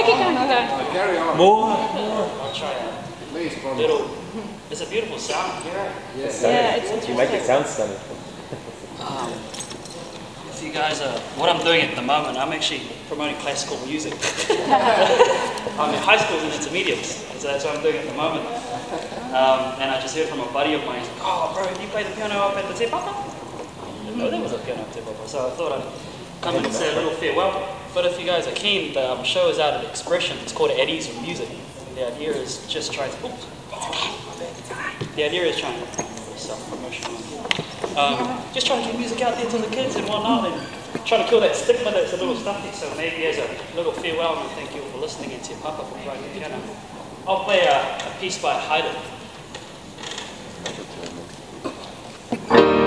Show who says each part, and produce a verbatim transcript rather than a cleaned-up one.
Speaker 1: keep going, keep going.
Speaker 2: Carry on.
Speaker 3: More.
Speaker 4: I'll try a
Speaker 2: Please, promise.
Speaker 4: little. It's a beautiful sound, hear it?
Speaker 2: Yes.
Speaker 1: Yeah, it's
Speaker 3: You make it sound stunning.
Speaker 4: Um, if you guys are, what I'm doing at the moment, I'm actually promoting classical music. I'm in high school and intermediates, so that's what I'm doing at the moment. Um, and I just heard from a buddy of mine, he's like, oh bro, you play the piano up at the Te Papa? I didn't know there was a piano at Te Papa, so I thought I'd come and say a little farewell. But if you guys are keen, the um, show is out at Expression. It's called Eddie's Music. The idea is just trying to, oops, the idea is trying to, self-promotion. Um, just trying to get music out there to the kids and whatnot, and trying to kill that stigma that's a little stuffy. So maybe as a little farewell, and thank you for listening, and Te Papa for playing the piano. I'll play a, a piece by Haydn.